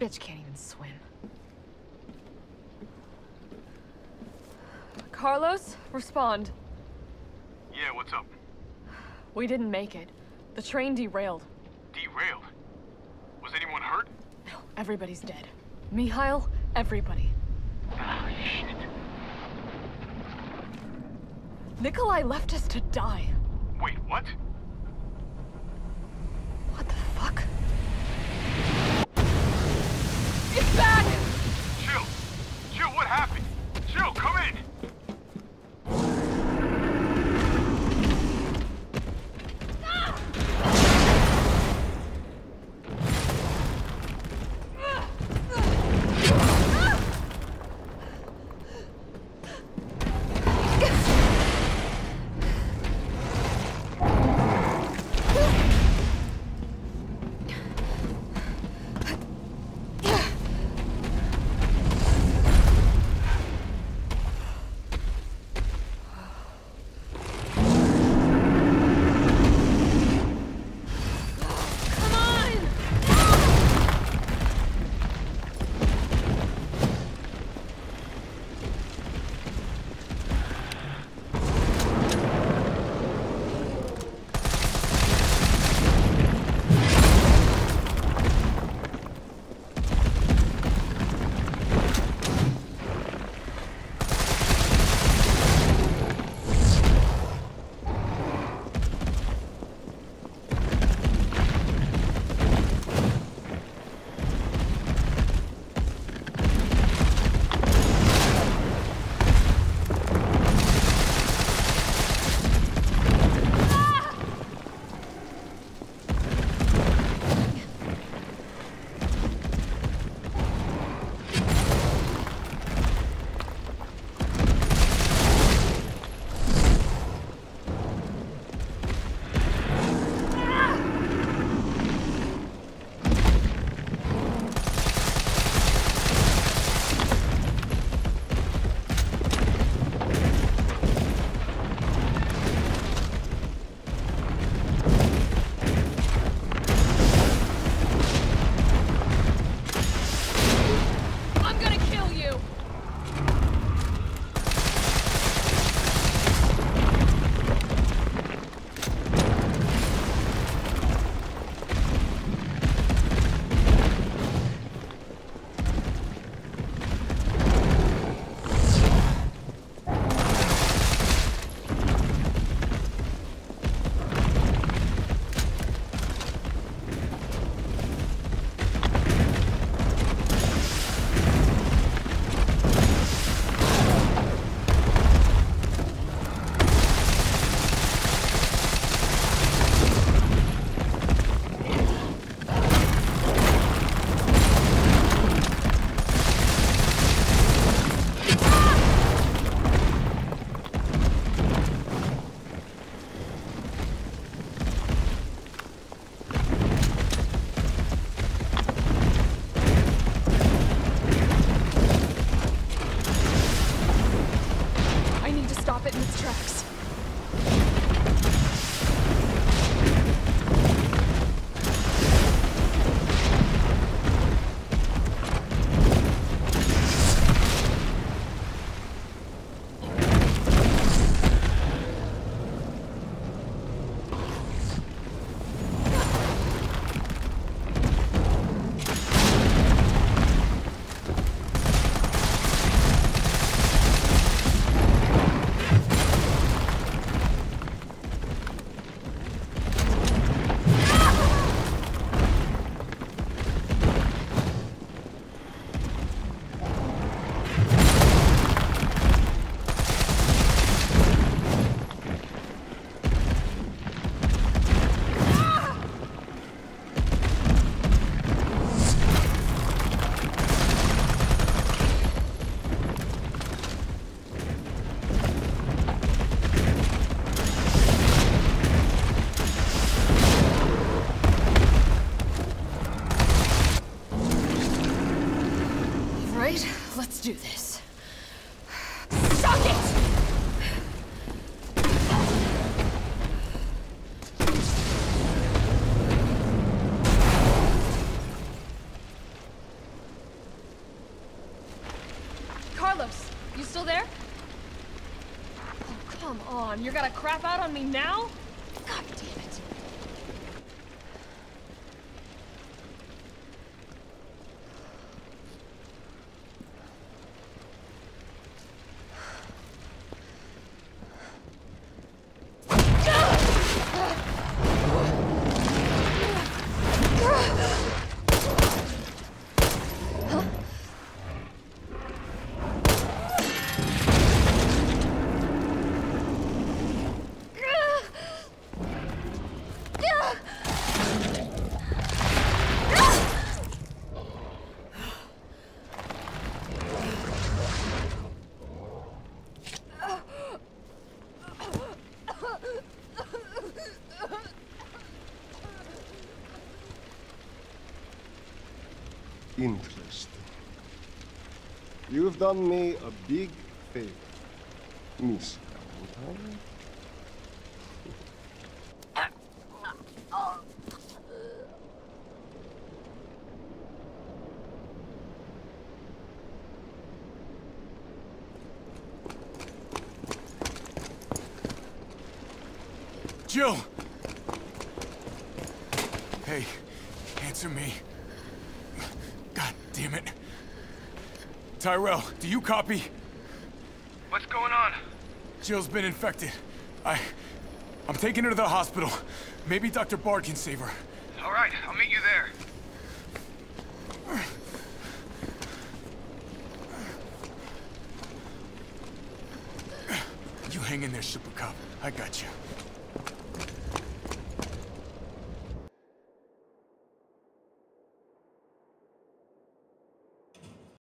Bitch can't even swim. Carlos, respond. Yeah, what's up? We didn't make it. The train derailed. Derailed? Was anyone hurt? No, everybody's dead. Mikhail, everybody. Ah, shit. Nikolai left us to die. Wait, what? What the fuck? It's back! Chill. Chill, what happened? Chill, come in. Let's do this. Suck it! Come on, you're gonna crap out on me now? God damn it. Interesting. You've done me a big favor, Miss Valentine. Jill! Hey, answer me. God damn it. Tyrell, do you copy? What's going on? Jill's been infected. I'm taking her to the hospital. Maybe Dr. Bard can save her. All right, I'll meet you there. You hang in there, Super Cop. I got you.